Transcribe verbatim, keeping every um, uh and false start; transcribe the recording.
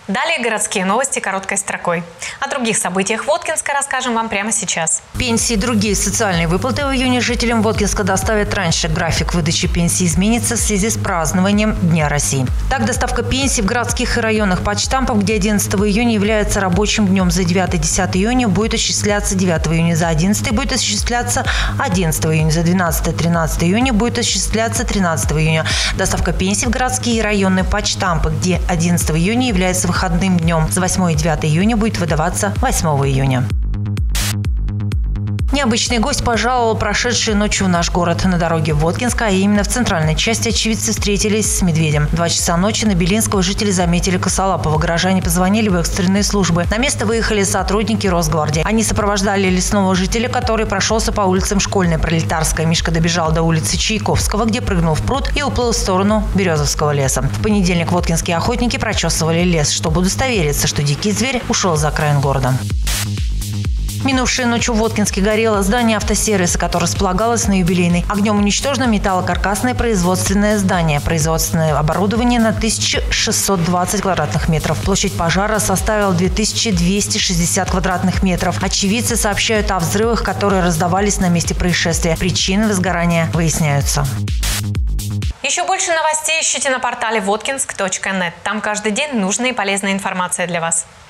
Далее городские новости короткой строкой. О других событиях Воткинска расскажем вам прямо сейчас. Пенсии и другие социальные выплаты в июне жителям Воткинска доставят раньше. График выдачи пенсии изменится в связи с празднованием Дня России. Так, доставка пенсий в городских и районных почтампах, где одиннадцатого июня является рабочим днем, за девятое-десятое июня будет осуществляться девятого июня, за одиннадцатое будет осуществляться одиннадцатого июня, за двенадцатое-тринадцатое июня будет осуществляться тринадцатого июня. Доставка пенсий в городские и районные почтампы, где одиннадцатого июня является выходным днем, за восьмое и девятое июня будет выдаваться восьмого июня. Необычный гость пожаловал прошедшей ночью в наш город. На дороге в Воткинск, а именно в центральной части, очевидцы встретились с медведем. Два часа ночи на Белинского жители заметили косолапого. Горожане позвонили в экстренные службы. На место выехали сотрудники Росгвардии. Они сопровождали лесного жителя, который прошелся по улицам Школьной, Пролетарской. Мишка добежал до улицы Чайковского, где прыгнул в пруд и уплыл в сторону Березовского леса. В понедельник воткинские охотники прочесывали лес, чтобы удостовериться, что дикий зверь ушел за окраин города. Минувшей ночью в Воткинске горело здание автосервиса, которое располагалось на Юбилейной. Огнем уничтожено металлокаркасное производственное здание. Производственное оборудование на тысячу шестьсот двадцать квадратных метров. Площадь пожара составила две тысячи двести шестьдесят квадратных метров. Очевидцы сообщают о взрывах, которые раздавались на месте происшествия. Причины возгорания выясняются. Еще больше новостей ищите на портале воткинск точка нет. Там каждый день нужная и полезная информация для вас.